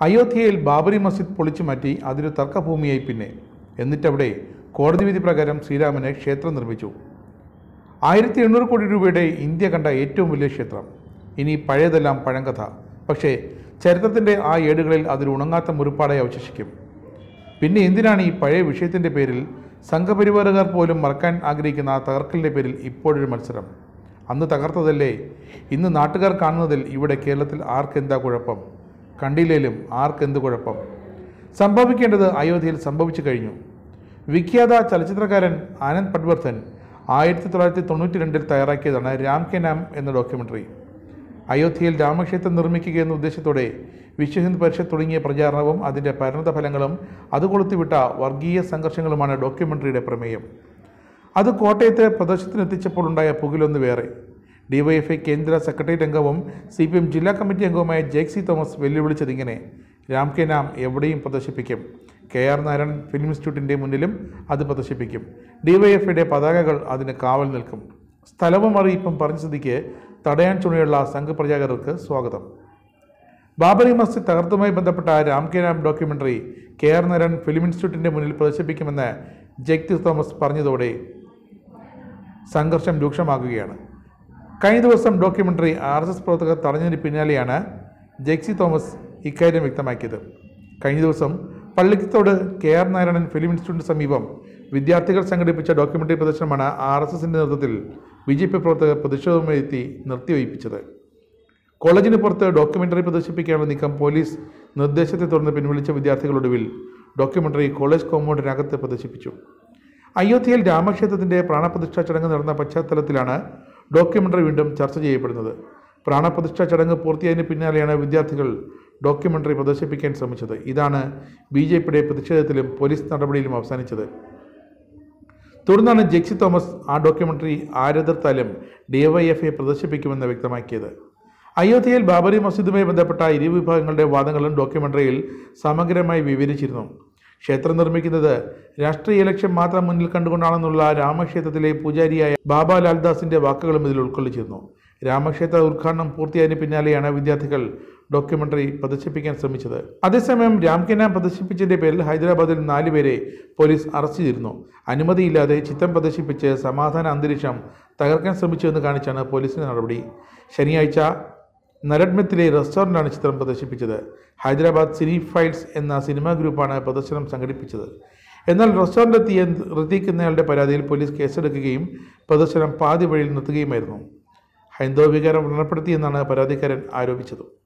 അയോധ്യയിൽ ബാബറി മസ്ജിദ് പൊളിച്ചു മാറ്റി അതൊരു തർക്കഭൂമിയായി പിന്നെ. എന്നിട്ടവിടെ കോടതി വിധി പ്രകാരം ശ്രീരാമന് ക്ഷേത്രം നിർമ്മിച്ചു. 1800 കോടി രൂപയുടെ ഇന്ത്യ കണ്ട ഏറ്റവും വലിയ ക്ഷേത്രം. ഇനി പഴയതെല്ലാം പഴങ്കഥ. പക്ഷേ ചരിത്രത്തിൻ്റെ ആ ഏടുകളിൽ അതൊരു ഉണങ്ങാത്ത മുറിപ്പാടായി അവശേഷിക്കും. പിന്നെ എന്തിനാണ് ഈ പഴയ വിഷയത്തിൻ്റെ പേരിൽ സംഘപരിവാറുകാർ പോലും മറക്കാൻ ആഗ്രഹിക്കുന്ന ആ തകർക്കലിൻ്റെ പേരിൽ ഇപ്പോഴൊരു മത്സരം? അന്ന് തകർത്തതല്ലേ ഇന്ന് നാട്ടുകാർ കാണുന്നതിൽ? ഇവിടെ കേരളത്തിൽ ആർക്കെന്താ കുഴപ്പം? കണ്ടില്ലേലും ആർക്കെന്ത് കുഴപ്പം? സംഭവിക്കേണ്ടത് അയോധ്യയിൽ സംഭവിച്ചു കഴിഞ്ഞു. വിഖ്യാത ചലച്ചിത്രകാരൻ ആനന്ദ് പട്വർധൻ 1992 തയ്യാറാക്കിയതാണ് രാം കെ നാം എന്ന ഡോക്യുമെൻ്ററി. അയോധ്യയിൽ രാമക്ഷേത്രം നിർമ്മിക്കുക എന്ന ഉദ്ദേശത്തോടെ വിശ്വഹിന്ദ് പരിഷത്ത് തുടങ്ങിയ പ്രചാരണവും അതിൻ്റെ പരിണത ഫലങ്ങളും അത് കൊളുത്തിവിട്ട വർഗീയ സംഘർഷങ്ങളുമാണ് ഡോക്യുമെൻ്ററിയുടെ പ്രമേയം. അത് കോട്ടയത്തെ പ്രദർശനത്തിനെത്തിച്ചപ്പോൾ ഉണ്ടായ പുകിലൊന്ന് വേറെ. ഡിവൈഎഫ്ഐ കേന്ദ്ര സെക്രട്ടേറിയറ്റ് അംഗവും CPM ജില്ലാ കമ്മിറ്റി അംഗവുമായ ജേക്സി തോമസ് വെല്ലുവിളിച്ചതിങ്ങനെ: രാം കെ നാം എവിടെയും പ്രദർശിപ്പിക്കും. KR നാരായൺ ഫിലിം ഇൻസ്റ്റിറ്റ്യൂട്ടിൻ്റെ മുന്നിലും അത് പ്രദർശിപ്പിക്കും. ഡിവൈഎഫ്ഐയുടെ പതാകകൾ അതിന് കാവൽ നിൽക്കും. സ്ഥലവും അറിയിപ്പും പറഞ്ഞ സ്ഥിതിക്ക് തടയാൻ ചുണയുള്ള സംഘപ്രചാരകർക്ക് സ്വാഗതം. ബാബറി മസ്ജിദ് തകർത്തുമായി ബന്ധപ്പെട്ട Ram ke Naam documentary KR Narayan film ഇൻസ്റ്റിറ്റ്യൂട്ടിൻ്റെ മുന്നിൽ പ്രദർശിപ്പിക്കുമെന്ന് ജേക്സി തോമസ് പറഞ്ഞതോടെ സംഘർഷം രൂക്ഷമാകുകയാണ്. കഴിഞ്ഞ ദിവസം ഡോക്യുമെൻ്ററി RSS പ്രവർത്തകർ തടഞ്ഞതിന് പിന്നാലെയാണ് ജേക്സി തോമസ് ഇക്കാര്യം വ്യക്തമാക്കിയത്. കഴിഞ്ഞ ദിവസം പള്ളിക്കത്തോട് KR നാരായണൻ ഫിലിം ഇൻസ്റ്റിറ്റ്യൂട്ടിന് സമീപം വിദ്യാർത്ഥികൾ സംഘടിപ്പിച്ച ഡോക്യുമെൻ്ററി പ്രദർശനമാണ് RSSൻ്റെ നേതൃത്വത്തിൽ BJP പ്രവർത്തകർ പ്രതിഷേധവുമായി എത്തി നിർത്തിവയ്പ്പിച്ചത്. കോളേജിന് പുറത്ത് ഡോക്യുമെൻ്ററി പ്രദർശിപ്പിക്കാനുള്ള നീക്കം പോലീസ് നിർദ്ദേശത്തെ തുടർന്ന് പിൻവലിച്ച വിദ്യാർത്ഥികളൊടുവിൽ ഡോക്യുമെൻ്ററി കോളേജ് കോമ്പൗണ്ടിനകത്ത് പ്രദർശിപ്പിച്ചു. അയോധ്യയിൽ രാമക്ഷേത്രത്തിൻ്റെ പ്രാണപ്രതിഷ്ഠാ ചടങ്ങ് നടന്ന പശ്ചാത്തലത്തിലാണ് ഡോക്യുമെൻ്ററി വീണ്ടും ചർച്ച ചെയ്യപ്പെടുന്നത്. പ്രാണപ്രതിഷ്ഠാ ചടങ്ങ് പൂർത്തിയായതിന് പിന്നാലെയാണ് വിദ്യാർത്ഥികൾ ഡോക്യുമെൻ്ററി പ്രദർശിപ്പിക്കാൻ ശ്രമിച്ചത്. ഇതാണ് BJPയുടെ പ്രതിഷേധത്തിലും പോലീസ് നടപടിയിലും അവസാനിച്ചത്. തുടർന്നാണ് ജേക്സി തോമസ് ആ ഡോക്യുമെൻ്ററി ആരെതിർത്താലും DYFI പ്രദർശിപ്പിക്കുമെന്ന് വ്യക്തമാക്കിയത്. അയോധ്യയിൽ ബാബറി മസ്ജിദുമായി ബന്ധപ്പെട്ട ഇരുവിഭാഗങ്ങളുടെ വാദങ്ങളും ഡോക്യുമെൻ്ററിയിൽ സമഗ്രമായി വിവരിച്ചിരുന്നു. ക്ഷേത്രം നിർമ്മിക്കുന്നത് രാഷ്ട്രീയ ലക്ഷ്യം മാത്രം മുന്നിൽ കണ്ടുകൊണ്ടാണെന്നുള്ള രാമക്ഷേത്രത്തിലെ പൂജാരിയായ ബാബ ലാൽദാസിൻ്റെ വാക്കുകളും ഇതിൽ ഉൾക്കൊള്ളിച്ചിരുന്നു. രാമക്ഷേത്ര ഉദ്ഘാടനം പൂർത്തിയായതിന് പിന്നാലെയാണ് വിദ്യാർത്ഥികൾ ഡോക്യുമെൻ്ററി പ്രദർശിപ്പിക്കാൻ ശ്രമിച്ചത്. അതേസമയം രാം കെ നാം പ്രദർശിപ്പിച്ചതിൻ്റെ പേരിൽ ഹൈദരാബാദിൽ 4 പേരെ പോലീസ് അറസ്റ്റ് ചെയ്തിരുന്നു. അനുമതിയില്ലാതെ ചിത്രം പ്രദർശിപ്പിച്ച് സമാധാന അന്തരീക്ഷം തകർക്കാൻ ശ്രമിച്ചുവെന്ന് കാണിച്ചാണ് പോലീസിൻ്റെ നടപടി. ശനിയാഴ്ച നരഡ്മത്തിലെ റെസ്റ്റോറൻ്റാണ് ചിത്രം പ്രദർശിപ്പിച്ചത്. ഹൈദരാബാദ് സിനി ഫൈൽസ് എന്ന സിനിമാ ഗ്രൂപ്പാണ് പ്രദർശനം സംഘടിപ്പിച്ചത്. എന്നാൽ റെസ്റ്റോറൻ്റെത്തിയ ഋതിക് എന്നയാളുടെ പരാതിയിൽ പോലീസ് കേസെടുക്കുകയും പ്രദർശനം പാതി വഴിയിൽ നിർത്തുകയുമായിരുന്നു. ഹൈന്ദവ വികാരം വ്രണപ്പെടുത്തിയെന്നാണ് പരാതിക്കാരൻ ആരോപിച്ചത്.